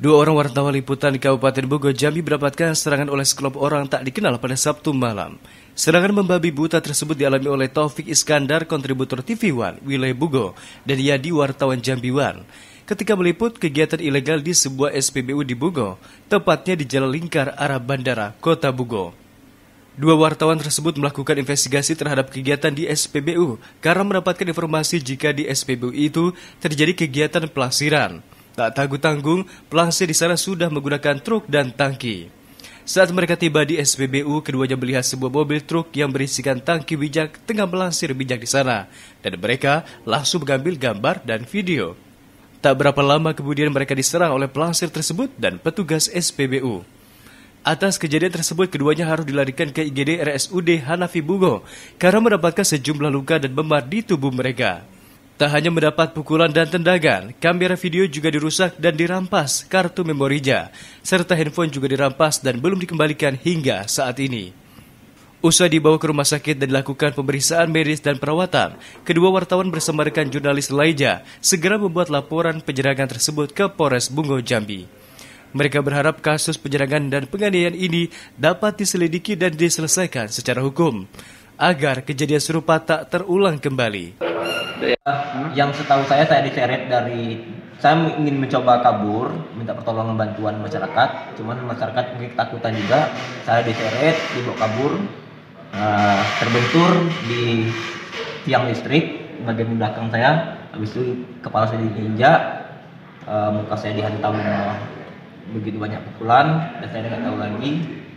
Dua orang wartawan liputan di Kabupaten Bogor, Jambi mendapatkan serangan oleh sekelompok orang tak dikenal pada Sabtu malam. Serangan membabi buta tersebut dialami oleh Taufik Iskandar, kontributor TV One, wilayah Bogor, dan Yadi, wartawan Jambi One, ketika meliput kegiatan ilegal di sebuah SPBU di Bogor, tepatnya di Jalan Lingkar arah Bandara, Kota Bogor. Dua wartawan tersebut melakukan investigasi terhadap kegiatan di SPBU karena mendapatkan informasi jika di SPBU itu terjadi kegiatan pelasiran. Tak tanggung-tanggung, pelansir di sana sudah menggunakan truk dan tangki. Saat mereka tiba di SPBU, keduanya melihat sebuah mobil truk yang berisikan tangki bijak tengah melansir bijak di sana, dan mereka langsung mengambil gambar dan video. Tak berapa lama kemudian mereka diserang oleh pelansir tersebut dan petugas SPBU. Atas kejadian tersebut, keduanya harus dilarikan ke IGD RSUD Hanafi Bogor karena mendapatkan sejumlah luka dan memar di tubuh mereka. Tak hanya mendapat pukulan dan tendangan, kamera video juga dirusak dan dirampas, kartu memorinya, serta handphone juga dirampas dan belum dikembalikan hingga saat ini. Usai dibawa ke rumah sakit dan dilakukan pemeriksaan medis dan perawatan, kedua wartawan bersama rekan jurnalis lainnya segera membuat laporan penyerangan tersebut ke Polres Bogor, Jambi. Mereka berharap kasus penyerangan dan penganiayaan ini dapat diselidiki dan diselesaikan secara hukum, agar kejadian serupa tak terulang kembali. Yang setahu saya diseret dari, saya ingin mencoba kabur, minta pertolongan bantuan masyarakat, cuman masyarakat mungkin ketakutan juga, saya diseret, dibawa kabur, terbentur di tiang listrik bagian belakang saya, habis itu kepala saya diinjak, muka saya dihantam begitu banyak pukulan, dan saya nggak tahu lagi.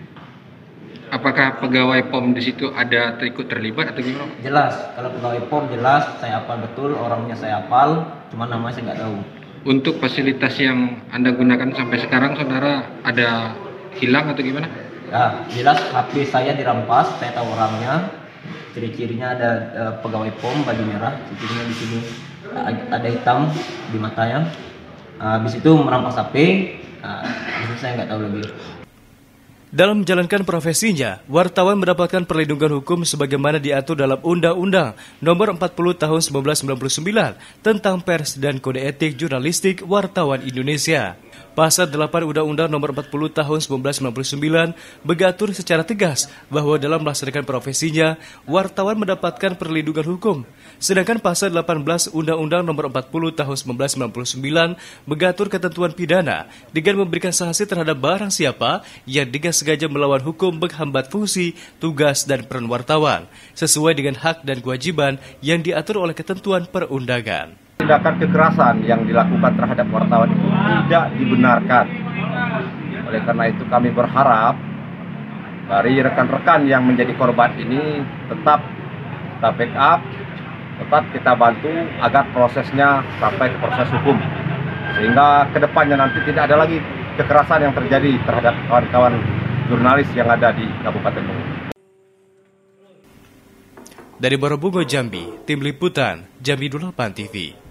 Apakah pegawai POM di situ ada ikut terlibat atau gimana? Jelas, kalau pegawai POM jelas, saya hafal betul, orangnya saya hafal, cuma namanya saya nggak tahu. Untuk fasilitas yang Anda gunakan sampai sekarang, saudara, ada hilang atau gimana? Ya, jelas HP saya dirampas, saya tahu orangnya. Ciri-cirinya ada pegawai POM baju merah, ciri-cirinya di sini ada hitam di matanya. Habis itu merampas HP, habis itu saya nggak tahu lagi. Dalam menjalankan profesinya, wartawan mendapatkan perlindungan hukum sebagaimana diatur dalam Undang-Undang Nomor 40 Tahun 1999 tentang Pers dan Kode Etik Jurnalistik Wartawan Indonesia. Pasal 8 Undang-Undang Nomor 40 Tahun 1999 mengatur secara tegas bahwa dalam melaksanakan profesinya, wartawan mendapatkan perlindungan hukum. Sedangkan pasal 18 Undang-Undang Nomor 40 Tahun 1999 mengatur ketentuan pidana dengan memberikan sanksi terhadap barang siapa yang dengan sengaja melawan hukum menghambat fungsi, tugas, dan peran wartawan, sesuai dengan hak dan kewajiban yang diatur oleh ketentuan perundangan. Tindakan kekerasan yang dilakukan terhadap wartawan itu tidak dibenarkan. Oleh karena itu kami berharap dari rekan-rekan yang menjadi korban ini tetap kita backup, tetap kita bantu agar prosesnya sampai ke proses hukum. Sehingga kedepannya nanti tidak ada lagi kekerasan yang terjadi terhadap kawan-kawan jurnalis yang ada di Kabupaten Bogor. Dari Bogor, Jambi, Tim Liputan Jambi 28 TV.